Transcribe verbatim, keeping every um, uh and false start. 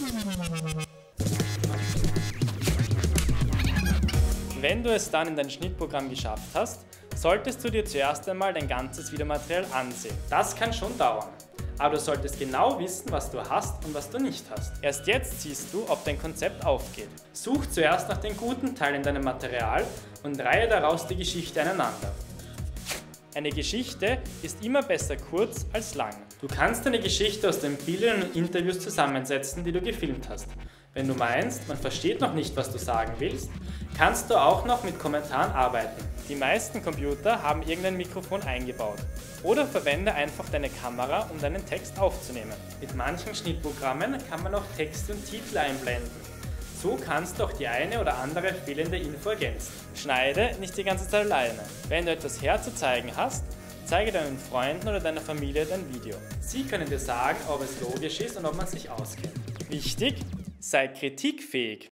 Wenn du es dann in dein Schnittprogramm geschafft hast, solltest du dir zuerst einmal dein ganzes Videomaterial ansehen. Das kann schon dauern, aber du solltest genau wissen, was du hast und was du nicht hast. Erst jetzt siehst du, ob dein Konzept aufgeht. Such zuerst nach den guten Teilen in deinem Material und reihe daraus die Geschichte aneinander. Eine Geschichte ist immer besser kurz als lang. Du kannst eine Geschichte aus den Bildern und Interviews zusammensetzen, die du gefilmt hast. Wenn du meinst, man versteht noch nicht, was du sagen willst, kannst du auch noch mit Kommentaren arbeiten. Die meisten Computer haben irgendein Mikrofon eingebaut. Oder verwende einfach deine Kamera, um deinen Text aufzunehmen. Mit manchen Schnittprogrammen kann man auch Texte und Titel einblenden. So kannst du auch die eine oder andere fehlende Info ergänzen. Schneide nicht die ganze Zeit alleine. Wenn du etwas herzuzeigen hast, zeige deinen Freunden oder deiner Familie dein Video. Sie können dir sagen, ob es logisch ist und ob man sich auskennt. Wichtig: sei kritikfähig.